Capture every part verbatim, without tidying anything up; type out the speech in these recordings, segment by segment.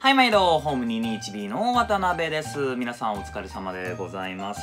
はい、毎度、ホーム にひゃくにじゅういちビー の渡辺です。皆さんお疲れ様でございます。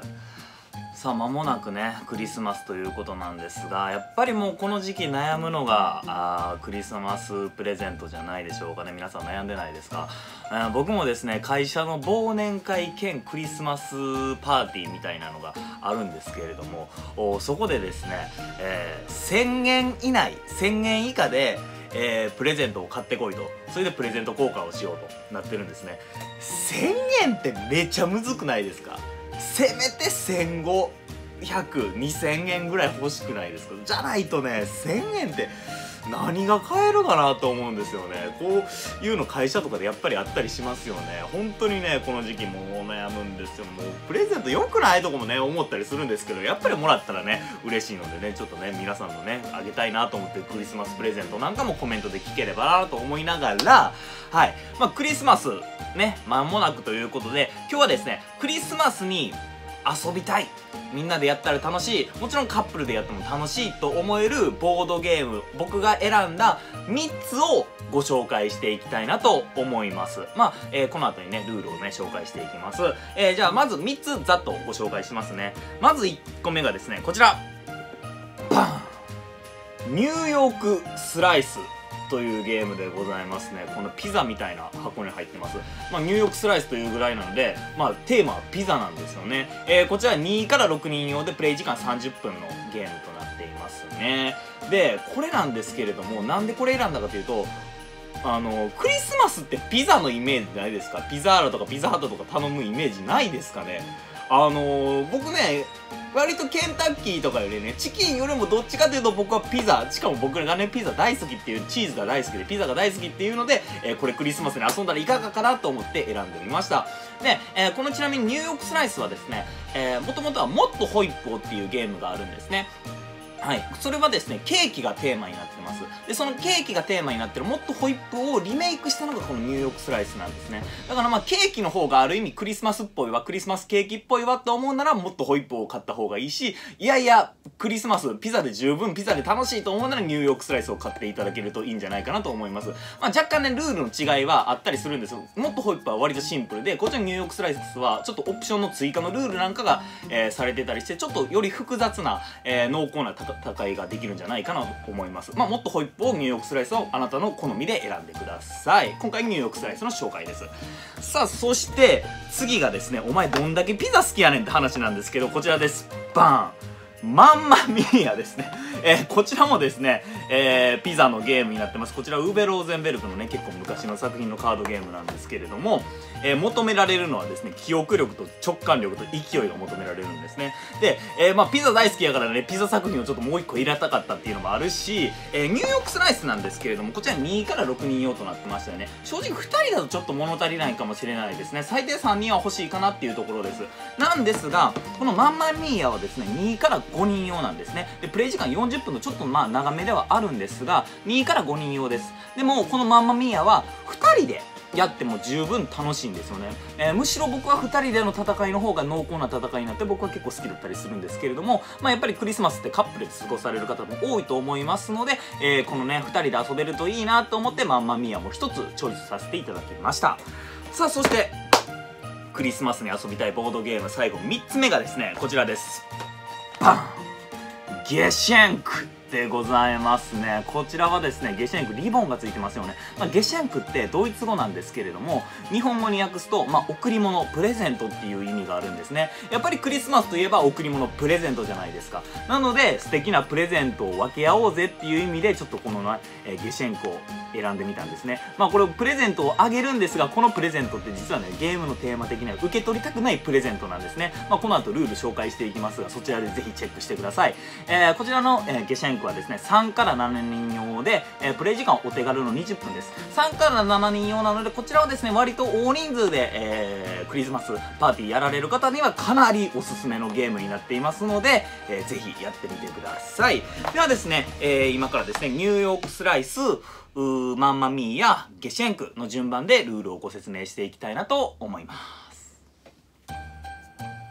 さあ、間もなくね、クリスマスということなんですが、やっぱりもうこの時期悩むのが、あークリスマスプレゼントじゃないでしょうかね。皆さん悩んでないですか？あ僕もですね、会社の忘年会兼クリスマスパーティーみたいなのがあるんですけれども、おそこでですね、えー、せんえん以内、せんえん以下で、えー、プレゼントを買ってこいと。それでプレゼント交換をしようとなってるんですね。せんえんってめちゃむずくないですか？せめてせんごひゃく、にせんえんぐらい欲しくないですか？じゃないとね、せんえんって何が買えるかなと思うんですよね。こういうの会社とかでやっぱりあったりしますよね。本当にね、この時期もう悩むんですよ。もうプレゼント良くないとこもね、思ったりするんですけど、やっぱりもらったらね、嬉しいのでね、ちょっとね、皆さんのね、あげたいなと思ってクリスマスプレゼントなんかもコメントで聞ければなと思いながら、はい。まあ、クリスマスね、間もなくということで、今日はですね、クリスマスに遊びたい、みんなでやったら楽しい、もちろんカップルでやっても楽しいと思えるボードゲーム、僕が選んだみっつをご紹介していきたいなと思います。まあ、えー、この後にね、ルールをね、紹介していきます。えー、じゃあまずみっつざっとご紹介しますね。まずいっこめがですね、こちら。バン！ニューヨークスライスというゲームでございますね。このピザみたいな箱に入ってます。まあ、ニューヨークスライスというぐらいなので、まあ、テーマはピザなんですよね。えー、こちらにからろくにん用でプレイ時間さんじゅっぷんのゲームとなっていますね。で、これなんですけれども、なんでこれ選んだかというと、あの、クリスマスってピザのイメージないですか？ピザーラとかピザハットとか頼むイメージないですかね？あのー、僕ね、割とケンタッキーとかよりね、チキンよりもどっちかというと僕はピザ、しかも僕がね、ピザ大好きっていう、チーズが大好きでピザが大好きっていうので、えー、これクリスマスに遊んだらいかがかなと思って選んでみました。で、えー、このちなみにニューヨークスライスはですね、えー、もともとはもっとホイップをっていうゲームがあるんですね。はい。それはですね、ケーキがテーマになってます。で、そのケーキがテーマになってるもっとホイップをリメイクしたのがこのニューヨークスライスなんですね。だからまあ、ケーキの方がある意味クリスマスっぽいわ、クリスマスケーキっぽいわって思うならもっとホイップを買った方がいいし、いやいや、クリスマス、ピザで十分、ピザで楽しいと思うならニューヨークスライスを買っていただけるといいんじゃないかなと思います。まあ、若干ね、ルールの違いはあったりするんですよ。もっとホイップは割とシンプルで、こっちのニューヨークスライスはちょっとオプションの追加のルールなんかが、えー、されてたりして、ちょっとより複雑な、えー、濃厚な戦いができるんじゃないかなと思います。まあ、もっとホイップをニューヨークスライスをあなたの好みで選んでください。今回ニューヨークスライスの紹介です。さあ、そして次がですね、お前どんだけピザ好きやねんって話なんですけど、こちらです。バーン！マンマミーヤですね。えー、こちらもですね、えー、ピザのゲームになってます。こちらウーベ・ローゼンベルクのね、結構昔の作品のカードゲームなんですけれども、えー、求められるのはですね、記憶力と直感力と勢いが求められるんですね。で、えー、まあピザ大好きやからね、ピザ作品をちょっともう一個入れたかったっていうのもあるし、えー、ニューヨークスライスなんですけれども、こちらにからろくにん用となってましたよね。正直ふたりだとちょっと物足りないかもしれないですね。最低さんにんは欲しいかなっていうところです。なんですが、このマンマミーヤはですね、にからごにん用なんですね。で、プレイ時間よんじゅっぷんのちょっとまあ長めではあるんですが、にからごにん用です。でも、このマンマミーヤはふたりでやっても十分楽しいんですよね。えー、むしろ僕はふたりでの戦いの方が濃厚な戦いになって僕は結構好きだったりするんですけれども、まあやっぱりクリスマスってカップルで過ごされる方も多いと思いますので、えー、このね、ふたりで遊べるといいなと思ってマンマミーヤも一つチョイスさせていただきました。さあ、そして、クリスマスに遊びたいボードゲーム最後みっつめがですね、こちらです。パン！ゲシェンクでございますね。こちらはですね、ゲシェンク、リボンがついてますよね。まあ、ゲシェンクってドイツ語なんですけれども、日本語に訳すと、まあ、贈り物、プレゼントっていう意味があるんですね。やっぱりクリスマスといえば贈り物、プレゼントじゃないですか。なので、素敵なプレゼントを分け合おうぜっていう意味で、ちょっとこの、えー、ゲシェンクを選んでみたんですね。まあ、これプレゼントをあげるんですが、このプレゼントって実はね、ゲームのテーマ的には受け取りたくないプレゼントなんですね。まあ、この後ルール紹介していきますが、そちらでぜひチェックしてください。えー、こちらの、えー、ゲシェンクはですね、さんからななにん用で、えー、プレイ時間お手軽のにじゅっぷんです。さんからななにん用なので、こちらはですね、割と大人数で、えー、クリスマスパーティーやられる方にはかなりおすすめのゲームになっていますので、えー、ぜひやってみてください。ではですね、えー、今からですね、ニューヨークスライス、うーマンマミーやゲシェンクの順番でルールをご説明していきたいなと思います。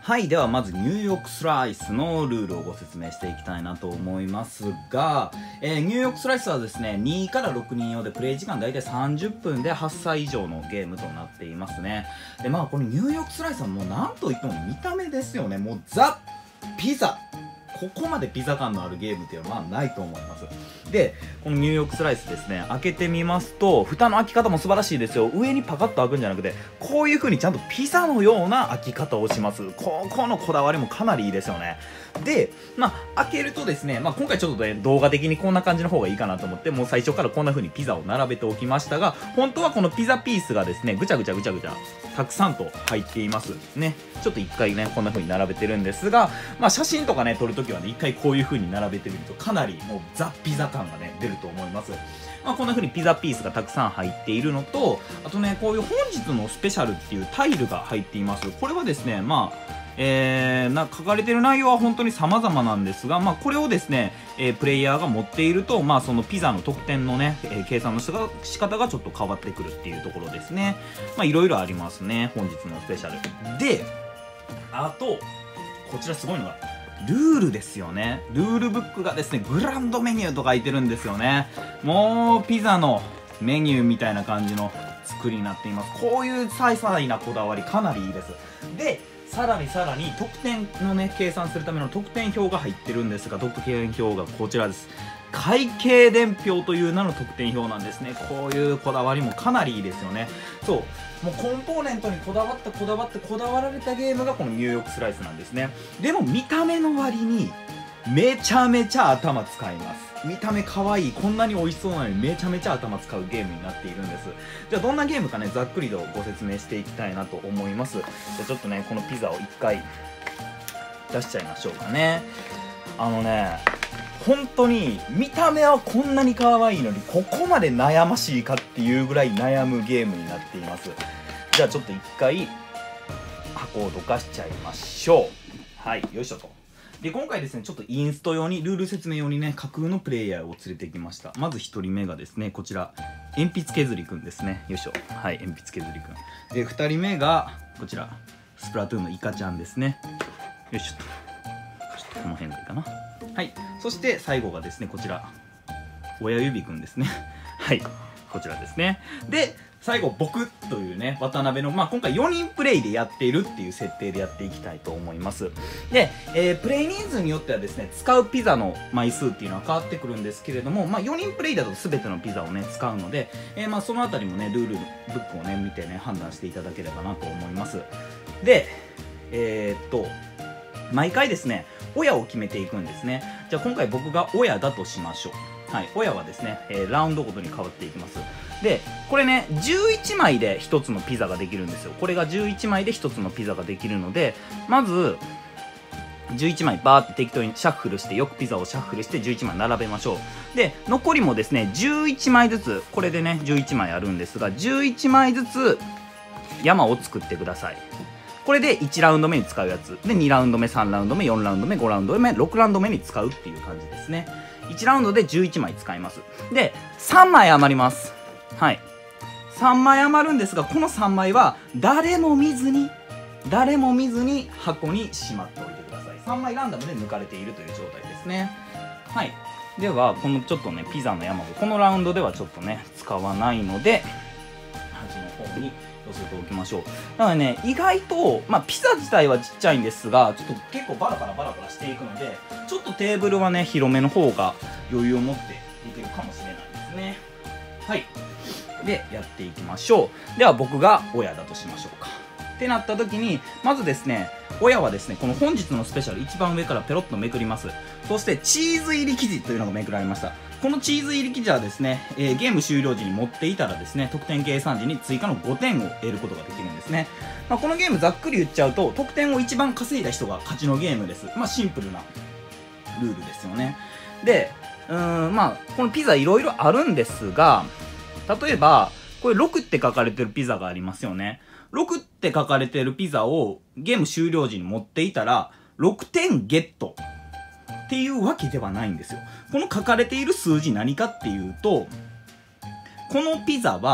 はい、ではまずニューヨークスライスのルールをご説明していきたいなと思いますが、えー、ニューヨークスライスはですね、にからろくにん用でプレイ時間だいたいさんじゅっぷんではっさい以上のゲームとなっていますね。で、まあこのニューヨークスライスはもうなんといっても見た目ですよね。もうザ・ピザ。ここまでピザ感のあるゲームっていうのはまあないと思います。で、このニューヨークスライスですね、開けてみますと、蓋の開き方も素晴らしいですよ。上にパカッと開くんじゃなくて、こういう風にちゃんとピザのような開き方をします。ここのこだわりもかなりいいですよね。で、まあ、開けるとですね、まあ、今回ちょっとね、動画的にこんな感じの方がいいかなと思って、もう最初からこんな風にピザを並べておきましたが、本当はこのピザピースがですね、ぐちゃぐちゃぐちゃぐちゃ、たくさんと入っています。ね。ちょっと一回ね、こんな風に並べてるんですが、まあ、写真とかね、撮るときはね、一回こういう風に並べてみると、かなりもうザ・ピザ感がね、出ると思います。まあ、こんな風にピザピースがたくさん入っているのと、あとね、こういう本日のスペシャルっていうタイルが入っています。これはですね、まあ、えー、な書かれている内容は本当に様々なんですが、まあ、これをですね、えー、プレイヤーが持っていると、まあ、そのピザの得点のね、えー、計算の仕方がちょっと変わってくるっていうところですね。まあ、いろいろありますね、本日のスペシャル。で、あと、こちらすごいのが、ルールですよね。ルールブックがですね、グランドメニューと書いてるんですよね。もう、ピザのメニューみたいな感じの作りになっています。こういう細々なこだわりかなりいいです。で、さらにさらに得点のね、計算するための得点表が入ってるんですが、得点表がこちらです。会計伝票という名の得点表なんですね。こういうこだわりもかなりいいですよね。そう。もうコンポーネントにこだわってこだわってこだわられたゲームがこのニューヨークスライスなんですね。でも見た目の割にめちゃめちゃ頭使います。見た目可愛い、こんなに美味しそうなのにめちゃめちゃ頭使うゲームになっているんです。じゃあどんなゲームかね、ざっくりとご説明していきたいなと思います。じゃあちょっとね、このピザを一回出しちゃいましょうかね。あのね、本当に見た目はこんなに可愛いのにここまで悩ましいかっていうぐらい悩むゲームになっています。じゃあちょっと一回箱をどかしちゃいましょう。はい、よいしょと。で、今回ですね、ちょっとインスト用に、ルール説明用にね、架空のプレイヤーを連れてきました。まずひとりめがですね、こちら、鉛筆削りくんですね。よいしょ。はい、鉛筆削りくん。で、ふたりめが、こちら、スプラトゥーンのイカちゃんですね。よいしょと。ちょっとこの辺がいいかな。はい。そして最後がですね、こちら、親指くんですね。はい。こちらですね。で、最後僕というね、渡辺の、まあ今回よにんプレイでやっているっていう設定でやっていきたいと思います。で、えー、プレイ人数によってはですね、使うピザの枚数っていうのは変わってくるんですけれども、まあよにんプレイだと全てのピザをね、使うので、えー、まあそのあたりもね、ルールブックをね、見てね、判断していただければなと思います。で、えー、っと、毎回ですね、親を決めていくんですね。じゃあ今回僕が親だとしましょう。はい、親はですね、えー、ラウンドごとに変わっていきます。で、これね、じゅういちまいでひとつのピザができるんですよ。これがじゅういちまいでひとつのピザができるので、まず、じゅういちまいバーって適当にシャッフルして、よくピザをシャッフルしてじゅういちまい並べましょう。で、残りもですね、じゅういちまいずつ、これでね、じゅういちまいあるんですが、じゅういちまいずつ山を作ってください。これでいちラウンド目に使うやつ。で、にラウンド目、さんラウンド目、よんラウンド目、ごラウンド目、ろくラウンド目に使うっていう感じですね。いちラウンドでじゅういちまい使います。で、さんまい余ります。はい。さんまい余るんですが、このさんまいは誰も見ずに、誰も見ずに箱にしまっておいてください。さんまいランダムで抜かれているという状態ですね。はい。では、このちょっとね、ピザの山を、このラウンドではちょっとね、使わないので、端の方に寄せておきましょう。なのでね、意外と、まあ、ピザ自体はちっちゃいんですが、ちょっと結構バラバラバラバラしていくので、ちょっとテーブルはね、広めの方が余裕を持ってできるかもしれないですね。はい。で、やっていきましょう。では、僕が親だとしましょうか。ってなった時に、まずですね、親はですね、この本日のスペシャル、一番上からペロッとめくります。そして、チーズ入り生地というのがめくられました。このチーズ入り生地はですね、えー、ゲーム終了時に持っていたらですね、得点計算時に追加のごてんを得ることができるんですね。まあ、このゲームざっくり言っちゃうと、得点を一番稼いだ人が勝ちのゲームです。まあ、シンプルなルールですよね。で、うーん、まあ、このピザいろいろあるんですが、例えば、これろくって書かれてるピザがありますよね。ろくって書かれてるピザをゲーム終了時に持っていたら、ろくてんゲットっていうわけではないんですよ。この書かれている数字何かっていうと、このピザは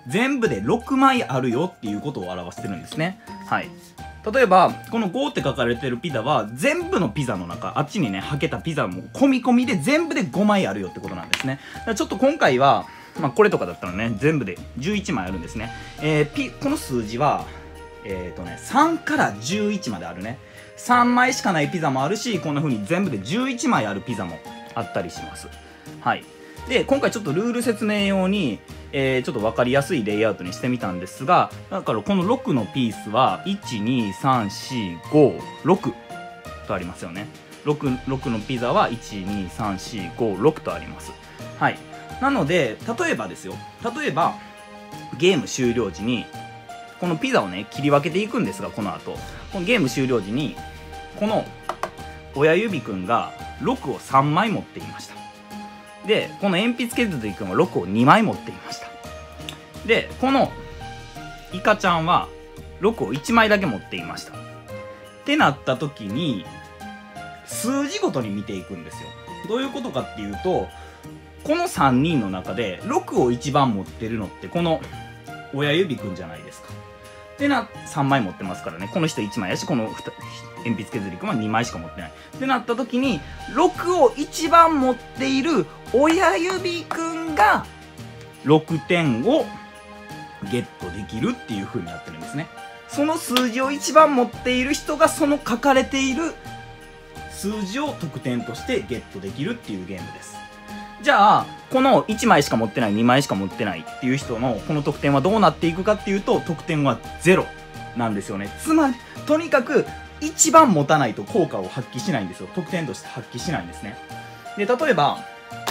全部でろくまいあるよっていうことを表してるんですね。はい。例えばこのごって書かれてるピザは全部のピザの中、あっちにねはけたピザも込み込みで全部でごまいあるよってことなんですね。だからちょっと今回は、まあ、これとかだったらね全部でじゅういちまいあるんですね。えー、ピこの数字はえっとねさんからじゅういちまであるね。さんまいしかないピザもあるし、こんな風に全部でじゅういちまいあるピザもあったりします。はい。で今回ちょっとルール説明用に、えー、ちょっと分かりやすいレイアウトにしてみたんですが、だからこのろくのピースはいちにさんしごろくとありますよね。 6, 6のピザはいちにさんしごろくとあります。はい。なので例えばですよ、例えばゲーム終了時にこのピザをね切り分けていくんですが、この後このゲーム終了時にこの親指くんがろくをさんまい持っていました。でこの鉛筆削りくんはろくをにまい持っていました。でこのイカちゃんはろくをいちまいだけ持っていました。ってなった時に数字ごとに見ていくんですよ。どういうことかっていうと、このさんにんの中でろくを一番持ってるのってこの親指くんじゃないですか。でなさんまい持ってますからね。この人いちまいやし、この鉛筆削りくんはにまいしか持ってないってなった時に、ろくを一番持っている親指くんがろくてんをゲットできるっていう風になってるんですね。その数字を一番持っている人がその書かれている数字を得点としてゲットできるっていうゲームです。じゃあこのいちまいしか持ってない、にまいしか持ってないっていう人のこの得点はどうなっていくかっていうと、得点はゼロなんですよね。つまりとにかく一番持たないと効果を発揮しないんですよ。得点として発揮しないんですね。で例えば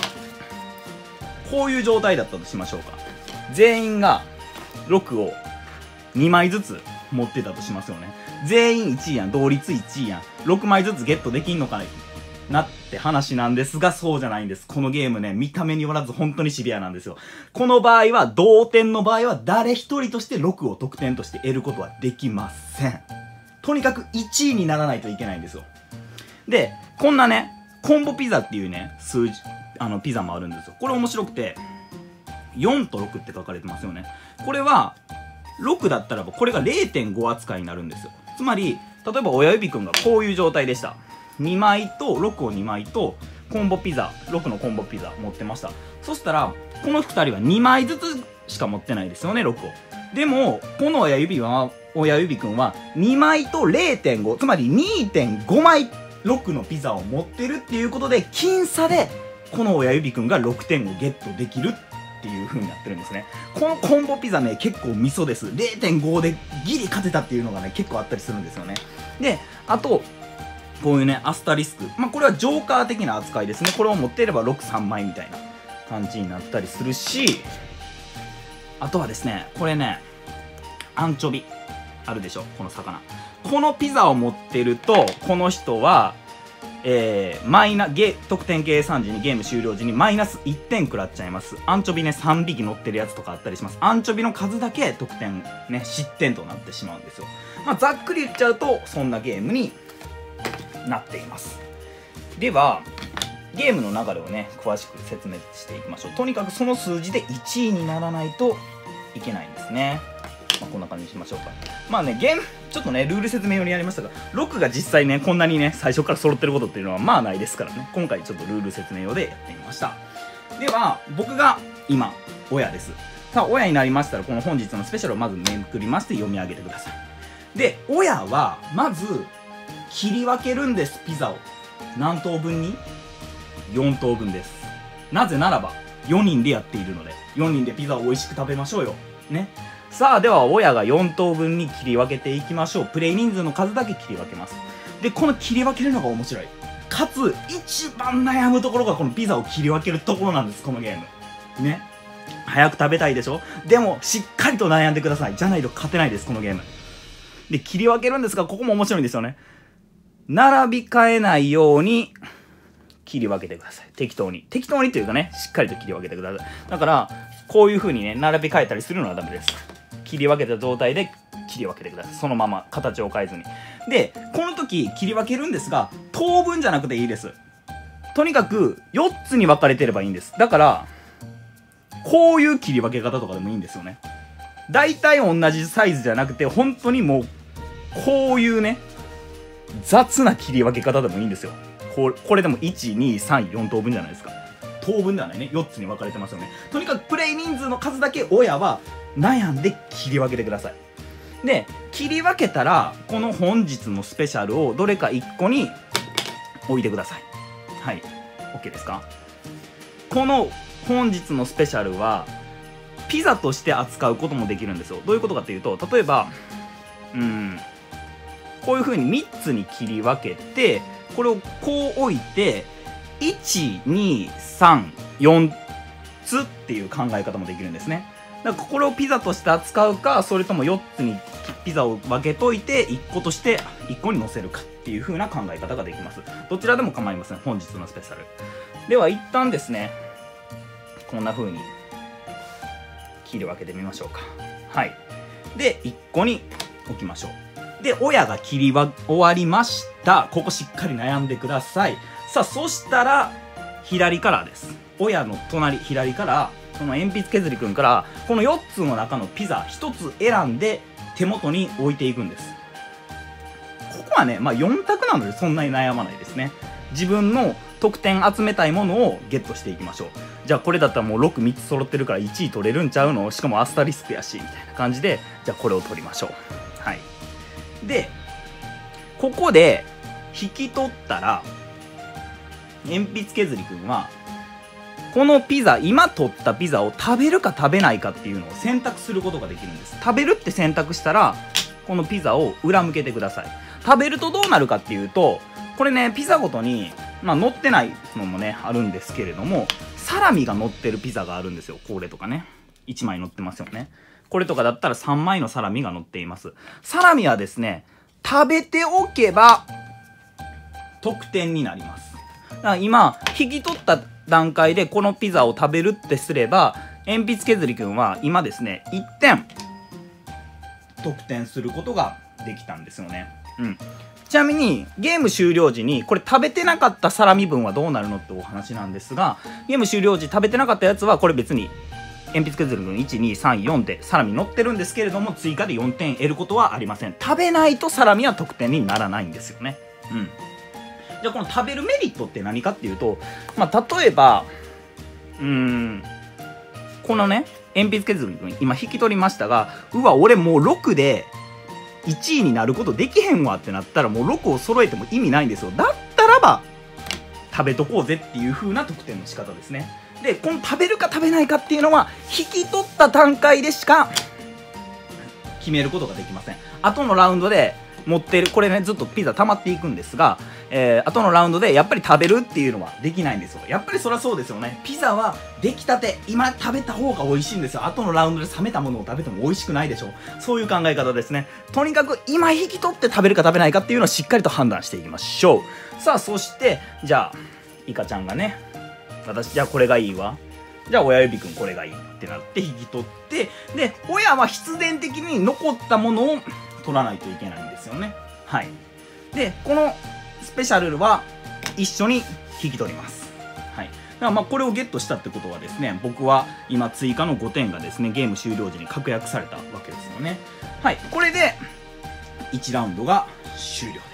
こういう状態だったとしましょうか。全員がろくをにまいずつ持ってたとしますよね。全員いちいやん、同率いちいやん、ろくまいずつゲットできんのかなって話なんですが、そうじゃないんです。このゲームね、見た目によらず本当にシビアなんですよ。この場合は同点の場合は誰一人としてろくを得点として得ることはできません。とにかくいちいにならないといけないんですよ。でこんなねコンボピザっていうね数字あのピザもあるんですよ。これ面白くてよんとろくって書かれてますよね。これはろくだったらばこれが れいてんご 扱いになるんですよ。つまり例えば親指くんがこういう状態でした。にまいとろくをにまいとコンボピザ、ろくのコンボピザ持ってました。そしたらこのふたりはにまいずつしか持ってないですよね、ろくを。でもこの親指は親指くんはにまいと れいてんご、 つまり にてんご 枚ろくのピザを持ってるっていうことで、僅差でこの親指くんがろくてんをゲットできるっていう風になってるんですね。このコンボピザね結構ミソです。 れいてんご でギリ勝てたっていうのがね結構あったりするんですよね。であとこういうねアスタリスク、まあこれはジョーカー的な扱いですね。これを持っていればろくさんまいみたいな感じになったりするし、あとはですねこれねアンチョビあるでしょ、この魚。このピザを持ってるとこの人はえー、マイナゲ得点計算時にゲーム終了時にマイナスいってん食らっちゃいます。アンチョビねさんびき乗ってるやつとかあったりします。アンチョビの数だけ得点ね失点となってしまうんですよ。まあざっくり言っちゃうとそんなゲームになっています。ではゲームの流れをね詳しく説明していきましょう。とにかくその数字でいちいにならないといけないんですね。まあ、こんな感じにしましょうか。まあねゲームちょっとねルール説明用にやりましたが、ろくが実際ねこんなにね最初から揃ってることっていうのはまあないですからね、今回ちょっとルール説明用でやってみました。では僕が今親です。さあ親になりましたらこの本日のスペシャルをまずめくりまして読み上げてください。で親はまず切り分けるんです。ピザを何等分によん等分です。なぜならばよにんでやっているので、よにんでピザを美味しく食べましょうよね。さあでは親がよん等分に切り分けていきましょう。プレイ人数の数だけ切り分けます。でこの切り分けるのが面白い、かつ一番悩むところがこのピザを切り分けるところなんです。このゲームね、早く食べたいでしょ。でもしっかりと悩んでください。じゃないと勝てないですこのゲームで。切り分けるんですがここも面白いんですよね。並び替えないように切り分けてください。適当に適当にというかねしっかりと切り分けてください。だからこういう風にね並び替えたりするのはダメです。切り分けた状態で切り分けてください。そのまま形を変えずに。でこの時切り分けるんですが等分じゃなくていいです。とにかくよっつに分かれてればいいんです。だからこういう切り分け方とかでもいいんですよね。 大体同じサイズじゃなくて、本当にもうこういうね雑な切り分け方でもいいんですよ。これ、これでもいち、に、さん、よん等分じゃないですか。等分ではないね、よっつに分かれてますよね。とにかくプレイ人数の数だけ親は悩んで切り分けてください。で切り分けたら、この本日のスペシャルをどれかいっこに置いてください。はい、 OK ですか。この本日のスペシャルはピザとして扱うこともできるんですよ。どういうことかっていうと、例えばうんこういう風にみっつに切り分けて、これをこう置いていち、に、さん、よっつっていう考え方もできるんですね。だからこれをピザとして扱うか、それともよっつにピザを分けといていっことしていっこに乗せるかっていう風な考え方ができます。どちらでも構いません、本日のスペシャルでは。一旦ですねこんな風に切り分けてみましょうか。はい、でいっこに置きましょう。で親が切り終わりました。ここしっかり悩んでください。さあそしたら左からです。親の隣左からその鉛筆削りくんからこのよっつの中のピザひとつ選んで手元に置いていくんです。ここはねまあよん択なのでそんなに悩まないですね。自分の得点集めたいものをゲットしていきましょう。じゃあこれだったらもうろく、みっつ揃ってるからいちい取れるんちゃうの、しかもアスタリスクやしみたいな感じで、じゃあこれを取りましょう。はい、でここで引き取ったら鉛筆削りくんはこのピザ、今取ったピザを食べるか食べないかっていうのを選択することができるんです。食べるって選択したらこのピザを裏向けてください。食べるとどうなるかっていうと、これねピザごとにまあ乗ってないのもねあるんですけれども、サラミが乗ってるピザがあるんですよ。これとかねいちまい乗ってますよね。これとかだったらさんまいのサラミが乗っています。サラミはですね食べておけば得点になります。だから今引き取った段階でこのピザを食べるってすれば、鉛筆削りくんは今ですねいってん得点することができたんですよね。うん、ちなみにゲーム終了時にこれ食べてなかったサラミ分はどうなるのってお話なんですが、ゲーム終了時食べてなかったやつはこれ別に鉛筆削り分いち、に、さん、よんでサラミ乗ってるんですけれども、追加でよんてん得ることはありません。食べないとサラミは得点にならないんですよね。うん、じゃあこの食べるメリットって何かっていうと、まあ、例えばうーんこのね鉛筆削り君今引き取りましたが、うわ俺もうろくでいちいになることできへんわってなったらもうろくを揃えても意味ないんですよ。だったらば食べとこうぜっていう風な得点の仕方ですね。でこの食べるか食べないかっていうのは引き取った段階でしか決めることができません。後のラウンドで持ってるこれねずっとピザ溜まっていくんですが、えー、後のラウンドでやっぱり食べるっていうのはできないんですよ。やっぱりそりゃそうですよね。ピザは出来たて今食べた方が美味しいんですよ。後のラウンドで冷めたものを食べても美味しくないでしょう。そういう考え方ですね。とにかく今引き取って食べるか食べないかっていうのをしっかりと判断していきましょう。さあそしてじゃあイカちゃんがね、私じゃあこれがいいわ、じゃあ親指くんこれがいいってなって引き取って、で親は必然的に残ったものを取らないといけないんですよね。はい。でこのスペシャルは一緒に引き取ります。はい。だからまあこれをゲットしたってことはですね、僕は今追加のごてんがですねゲーム終了時に確約されたわけですよね。はい。これでいちラウンドが終了です。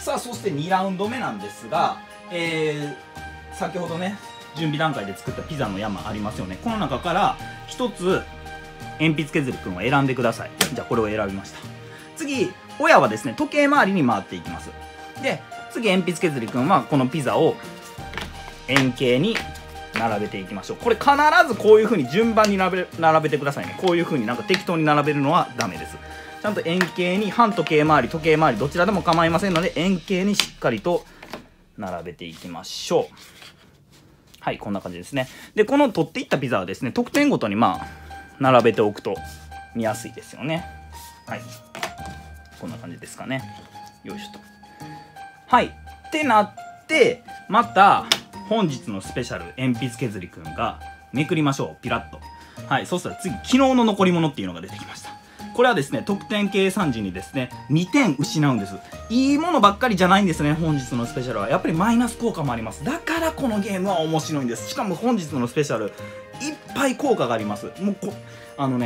さあそしてにラウンド目なんですが、えー、先ほどね準備段階で作ったピザの山ありますよね。この中からひとつ鉛筆削りくんを選んでください。じゃあこれを選びました。次親はですね時計回りに回っていきます。で次鉛筆削りくんはこのピザを円形に並べていきましょう。これ必ずこういう風に順番に並べ並べてくださいね。こういう風になんか適当に並べるのはダメです。ちゃんと円形に反時計回り時計回りどちらでも構いませんので円形にしっかりと並べていきましょう。はい、こんな感じですね。でこの取っていったピザはですね得点ごとにまあ並べておくと見やすいですよね。はい、こんな感じですかね。よいしょと。はいってなってまた本日のスペシャル鉛筆削りくんがめくりましょう。ピラッと。はい、そしたら次昨日の残り物っていうのが出てきました。これはですね得点計算時にですねにてん失うんです。いいものばっかりじゃないんですね。本日のスペシャルはやっぱりマイナス効果もあります。だからこのゲームは面白いんです。しかも本日のスペシャルいっぱい効果があります。もうこあのね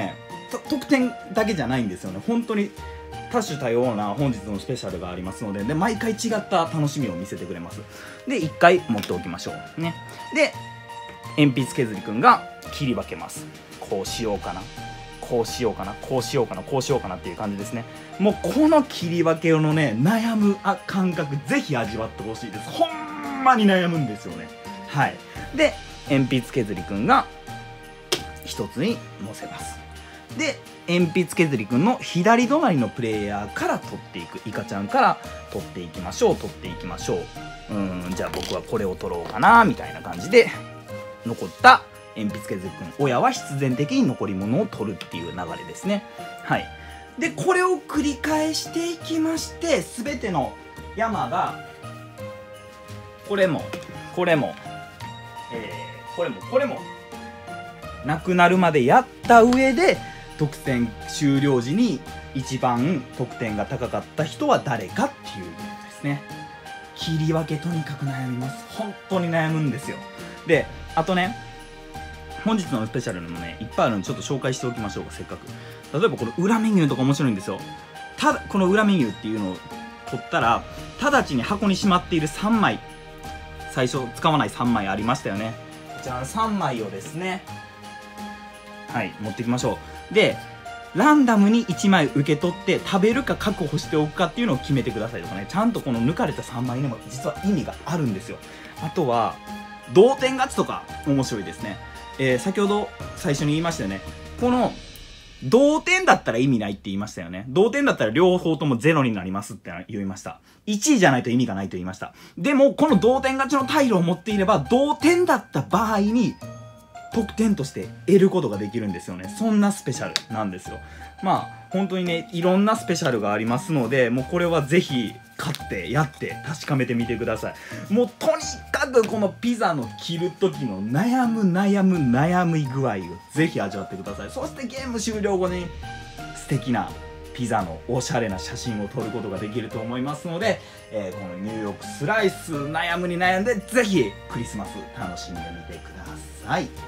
特典だけじゃないんですよね。本当に多種多様な本日のスペシャルがありますので、で毎回違った楽しみを見せてくれます。でいっかい持っておきましょうね。で鉛筆削りくんが切り分けます。こうしようかな、こうしようかな、こうしようかな、こうしようかなっていう感じですね。もうこの切り分けのね悩むあ感覚ぜひ味わってほしいです。ほんまに悩むんですよね。はい。で鉛筆削りくんが一つに乗せます。で鉛筆削りくんの左隣のプレイヤーから取っていく、イカちゃんから取っていきましょう、取っていきましょう。うーんじゃあ僕はこれを取ろうかなみたいな感じで、残った鉛筆削りくん親は必然的に残り物を取るっていう流れですね。はい。でこれを繰り返していきまして、全ての山がこれもこれも、えー、これもこれもなくなるまでやった上で、得点終了時に一番得点が高かった人は誰かっていうゲームですね。切り分けとにかく悩みます。本当に悩むんですよ。であとね、本日のスペシャルにもねいっぱいあるのでちょっと紹介しておきましょうか、せっかく。例えばこの裏メニューとか面白いんですよ。ただこの裏メニューっていうのを取ったら、直ちに箱にしまっているさんまい、最初使わないさんまいありましたよね。こちらのさんまいをですね、はい持ってきましょう。でランダムにいちまい受け取って食べるか確保しておくかっていうのを決めてくださいとかね。ちゃんとこの抜かれたさんまいにも実は意味があるんですよ。あとは同点勝ちとか面白いですね。えー、先ほど最初に言いましたよね。この同点だったら意味ないって言いましたよね。同点だったら両方ともゼロになりますって言いました。いちいじゃないと意味がないと言いました。でもこの同点勝ちのタイルを持っていれば、同点だった場合に得点として得ることができるんですよね。そんなスペシャルなんですよ。まあ本当にねいろんなスペシャルがありますので、もうこれはぜひ買ってやって確かめてみてください。もうとにかくこのピザの切る時の悩む悩む悩み具合をぜひ味わってください。そしてゲーム終了後に素敵なピザのおしゃれな写真を撮ることができると思いますので、えー、このニューヨークスライス悩むに悩んでぜひクリスマス楽しんでみてください。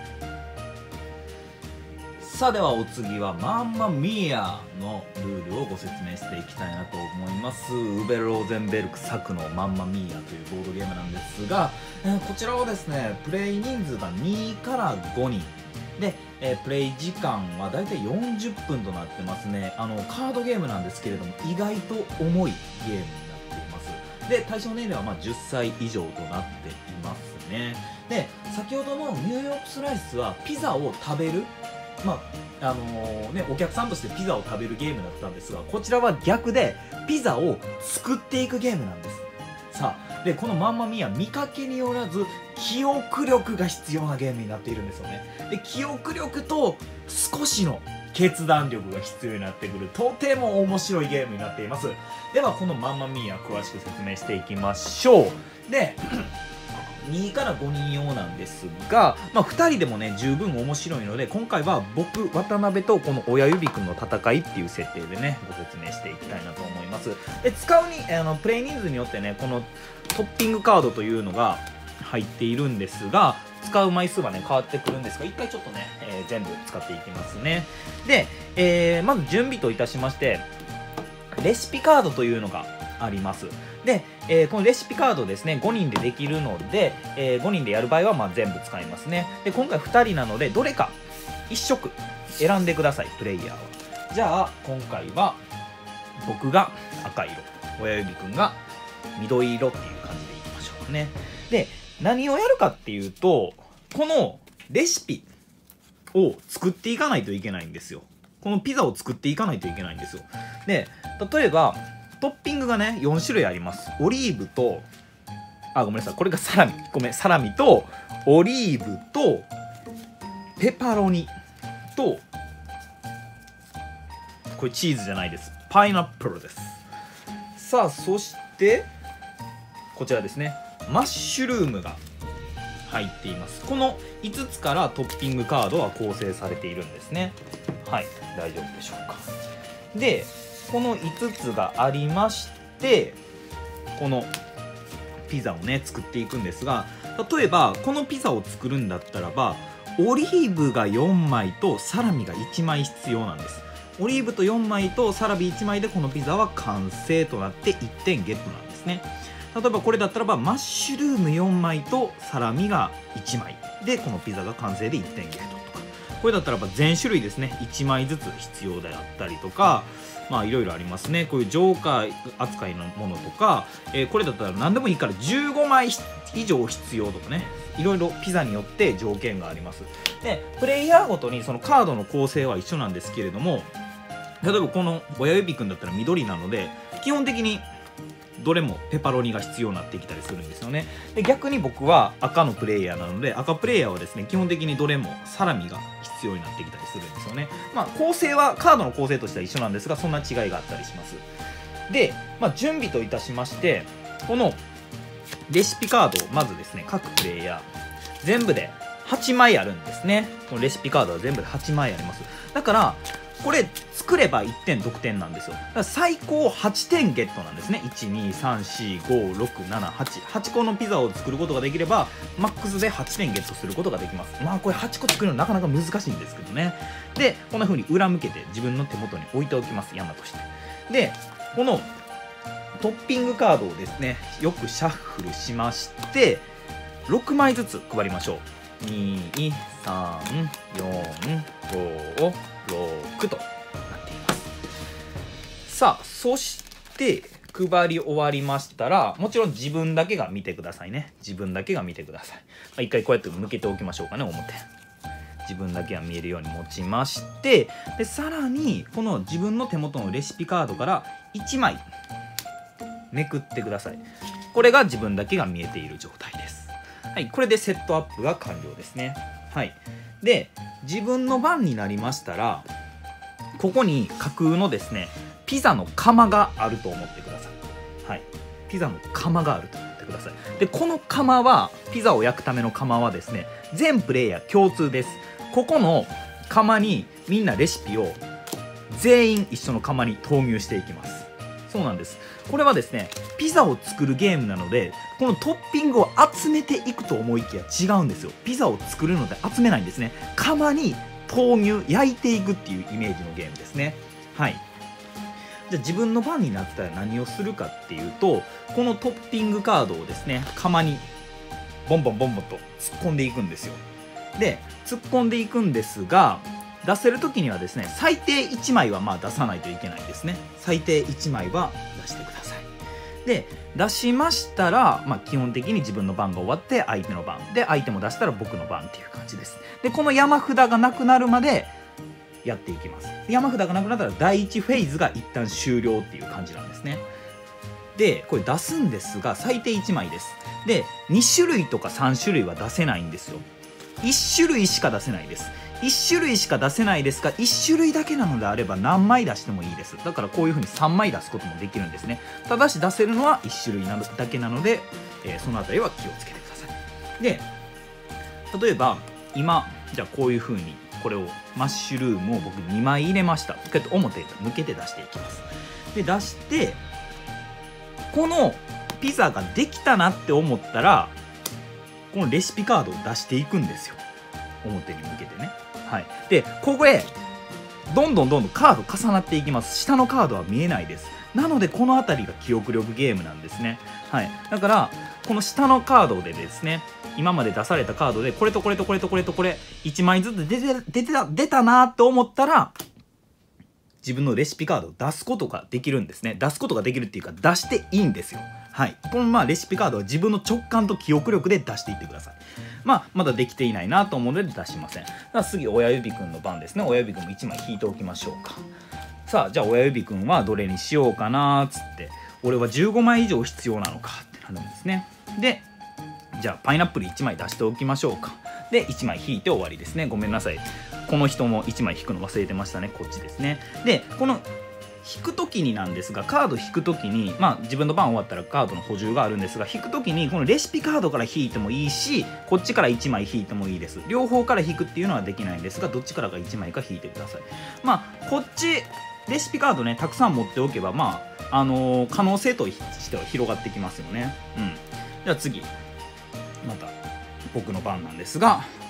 さあではお次はマンマミーアのルールをご説明していきたいなと思います。ウベ・ローゼンベルク作のマンマミーアというボードゲームなんですが、えー、こちらはですねプレイ人数がにからごにんで、えー、プレイ時間はだいたいよんじゅっぷんとなってますね。あのカードゲームなんですけれども意外と重いゲームになっています。で対象年齢はまあじゅっさい以上となっていますね。で先ほどのニューヨークスライスはピザを食べる、まああのーね、お客さんとしてピザを食べるゲームだったんですが、こちらは逆でピザを作っていくゲームなんです。さあでこのマンマミーア見かけによらず記憶力が必要なゲームになっているんですよね。で記憶力と少しの決断力が必要になってくるとても面白いゲームになっています。ではこのマンマミーア詳しく説明していきましょう。でにからごにん用なんですが、まあ、ふたりでもね十分面白いので、今回は僕渡辺とこの親指くんの戦いっていう設定でねご説明していきたいなと思います。で使うにあのプレイ人数によってねこのトッピングカードというのが入っているんですが、使う枚数はね変わってくるんですが、一回ちょっとね、えー、全部使っていきますね。で、えー、まず準備といたしましてレシピカードというのがあります。で、えー、このレシピカードですねごにんでできるので、えー、ごにんでやる場合はまあ全部使いますね。で今回ふたりなのでどれかいっしょく選んでください、プレイヤーを。じゃあ今回は僕が赤色、親指くんが緑色っていう感じでいきましょうかね。で何をやるかっていうと、このレシピを作っていかないといけないんですよ。このピザを作っていかないといけないんですよ。で例えばトッピングがねよんしゅるいあります。オリーブとあごめんなさいこれがサラミごめんサラミとオリーブとペパロニとこれチーズじゃないです、パイナップルです。さあそしてこちらですね、マッシュルームが入っています。このいつつからトッピングカードは構成されているんですね。はい大丈夫でしょうか。でこのいつつがありまして、このピザをね作っていくんですが、例えばこのピザを作るんだったらばオリーブがよんまいとサラミがいちまい必要なんです。オリーブとよんまいとサラミいちまいでこのピザは完成となっていってんゲットなんですね。例えばこれだったらばマッシュルームよんまいとサラミがいちまいでこのピザが完成でいってんゲットとか、これだったらば全種類ですねいちまいずつ必要であったりとか、まあいろいろありますね。こういうジョーカー扱いのものとか、えー、これだったら何でもいいからじゅうごまい以上必要とかね、いろいろピザによって条件があります。でプレイヤーごとにそのカードの構成は一緒なんですけれども、例えばこの親指くんだったら緑なので基本的にどれもペパロニが必要になってきたりするんですよね。で逆に僕は赤のプレイヤーなので赤プレイヤーはですね基本的にどれもサラミが必要になってきたりするんですよね。まあ構成はカードの構成としては一緒なんですがそんな違いがあったりします。で、まあ、準備といたしましてこのレシピカードをまずですね各プレイヤー全部ではちまいあるんですね。このレシピカードは全部ではちまいあります。だからこれ作ればいってん得点なんですよ。だから最高はちてんゲットなんですね。いち、に、さん、よん、ご、ろく、なな、はち はちこのピザを作ることができればマックスではちてんゲットすることができます。まあこれはちこ作るのなかなか難しいんですけどね。でこんな風に裏向けて自分の手元に置いておきます、山として。でこのトッピングカードをですねよくシャッフルしましてろくまいずつ配りましょう。に、さん、よん、ご、ろくとなっています。さあそして配り終わりましたらもちろん自分だけが見てくださいね。自分だけが見てください。まあ、一回こうやって向けておきましょうかね。表自分だけが見えるように持ちまして、でさらにこの自分の手元のレシピカードからいちまいめくってください。これが自分だけが見えている状態です。はい、これでセットアップが完了ですね。はい、で自分の番になりましたらここに架空のですねピザの窯があると思ってください。はい、ピザの窯があると思ってください。でこの窯はピザを焼くための窯はですね全プレイヤー共通です。ここの窯にみんなレシピを全員一緒の窯に投入していきます。そうなんです。これはですねピザを作るゲームなのでこのトッピングを集めていくと思いきや違うんですよ。ピザを作るので集めないんですね。窯に投入焼いていくっていうイメージのゲームですね。はい、じゃあ自分の番になったら何をするかっていうとこのトッピングカードをですね窯にボンボンボンボンと突っ込んでいくんですよ。で突っ込んでいくんですが出せる時にはですね最低いちまいはまあ出さないといけないですね。最低いちまいは出してください。で出しましたら、まあ、基本的に自分の番が終わって相手の番で相手も出したら僕の番っていう感じです。でこの山札がなくなるまでやっていきます。山札がなくなったらだいいちフェーズが一旦終了っていう感じなんですね。でこれ出すんですが最低いちまいです。でに種類とかさん種類は出せないんですよ。いち種類しか出せないです。いち種類しか出せないですがいち種類だけなのであれば何枚出してもいいです。だからこういう風にさんまい出すこともできるんですね。ただし出せるのはいち種類なのだけなので、えー、そのあたりは気をつけてください。で例えば今じゃあこういう風にこれをマッシュルームを僕にまい入れました。こうやって表向けて出していきます。で出してこのピザができたなって思ったらこのレシピカードを出していくんですよ。表に向けてね。はい、でここへどんどんどんどんカード重なっていきます。下のカードは見えないです。なのでこの辺りが記憶力ゲームなんですね。はい、だからこの下のカードでですね今まで出されたカードでこれとこれとこれとこれとこれいちまいずつ出て出てた出たなって思ったら自分のレシピカードを出すことができるんですね。出すことができるっていうか出していいんですよ。はい、このまあレシピカードは自分の直感と記憶力で出していってください。まあまだできていないなと思うので出しません。だから次親指くんの番ですね。親指くんもいちまい引いておきましょうか。さあじゃあ親指くんはどれにしようかなっつって俺はじゅうごまい以上必要なのかってなるんですね。でじゃあパイナップルいちまい出しておきましょうか。でいちまい引いて終わりですね。ごめんなさいこの人もいちまい引くの忘れてましたね。こっちですね。でこの引く時になんですがカード引く時にまあ自分の番終わったらカードの補充があるんですが引く時にこのレシピカードから引いてもいいしこっちからいちまい引いてもいいです。両方から引くっていうのはできないんですがどっちからかいちまいか引いてください。まあこっちレシピカードねたくさん持っておけばまああのー、可能性としては広がってきますよね。うん、じゃあ次また僕の番なんですが